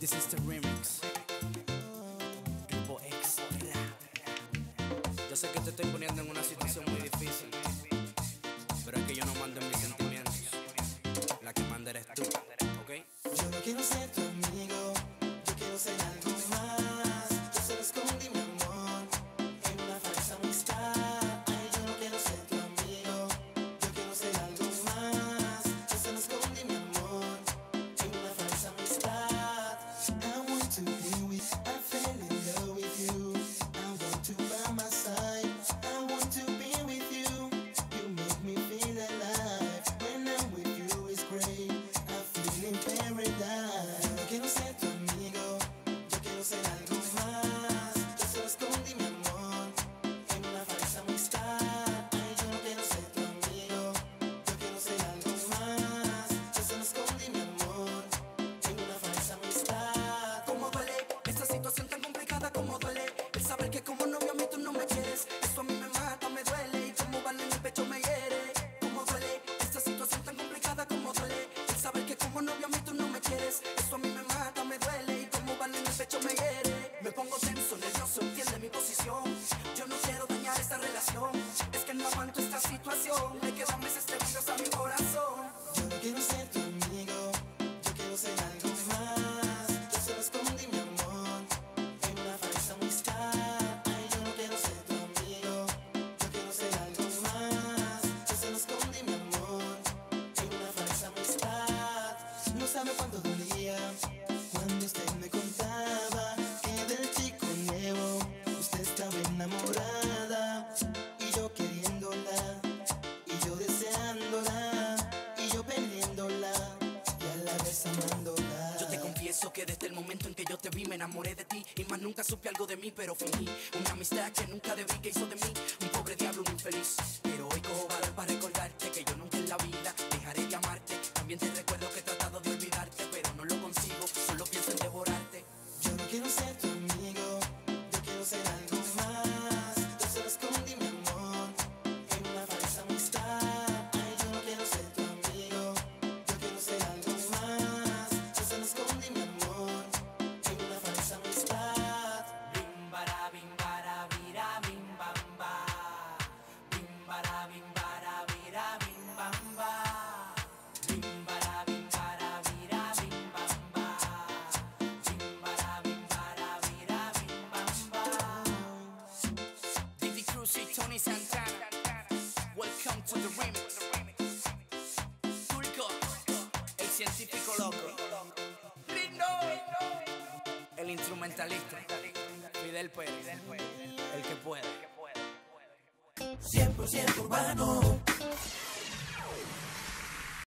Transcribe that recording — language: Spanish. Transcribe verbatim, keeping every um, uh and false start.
This is the remix. Grupo Extra. Yo sé que te estoy poniendo en una situación muy difícil, pero es que yo no mando en mis sentimientos. La que manda eres tú, ¿ok? Yo no quiero ser tu amigo, yo quiero ser algo más. Yo solo escondí mi amor en una falsa amistad. Ay, yo no quiero ser tu amigo, yo quiero ser algo más. Yo solo escondí mi amor en una falsa amistad. I want to be with, I fell in love with you. I want to by my side, I want to be with you. You make me feel alive, when I'm with you it's great. I feel in paradise. Yo no quiero ser tu amigo, yo quiero ser algo más. Yo solo escondí mi amor en una falsa amistad. Ay, yo no quiero ser tu amigo, yo quiero ser algo más. Yo solo escondí mi amor en una falsa amistad. Cómo duele esta situación tan complicada, cómo duele el saber que como novio a mí tú no me quieres. Esto a mí me mata, me duele y como vale en el pecho me hiere. Cómo duele esta situación tan complicada, cómo duele el saber que como novio a mí tú no me quieres. Esto a mí me mata, me duele y como vale en el pecho me hiere. Me pongo tenso, nervioso, entiende mi posición. Yo no quiero dañar esta relación, es que no aguanto esta situación. Me quedan meses de virus a mi corazón. Yo no quiero ser tu amigo, yo quiero ser algo más. Yo solo escondí mi amor en una falsa amistad. Ay, yo no quiero ser tu amigo, yo quiero ser algo más. Yo solo escondí mi amor en una falsa amistad. No sabe cuánto dolía cuando usted me contaba que del chico nuevo usted estaba enamorada. Y yo queriéndola, y yo deseándola, y yo perdiéndola, y a la vez amándola. Yo te confieso que desde el momento en que yo te vi me enamoré de ti. Y más nunca supe algo de mí, pero fingí una amistad que nunca debí, que hizo de mí un pobre diablo, un infeliz. Pero hoy cojo valor para recordarte que yo nunca en la vida dejaré de amarte. También te recuerdo que he tratado de olvidarte, pero no lo consigo, solo pienso en devorarte. Yo no quiero ser tu amigo, yo quiero ser algo más. Yo solo escondí mi amor en una falsa amistad. Ay, yo no quiero ser tu amigo, yo quiero ser algo más. Yo solo escondí mi amor en una falsa amistad. Bim bara bim bara bira bim bam ba. Bim bara bim bara bira bim bam ba. Bim bara bim bara bira bim bam ba. Bim bara bim bara bira bim bam ba. Diddy Cruz y Tony Santana, welcome to the remix. Turco, el científico loco. Lindo, el instrumentalista. Fidel Pérez, el que puede. cien por ciento urbano.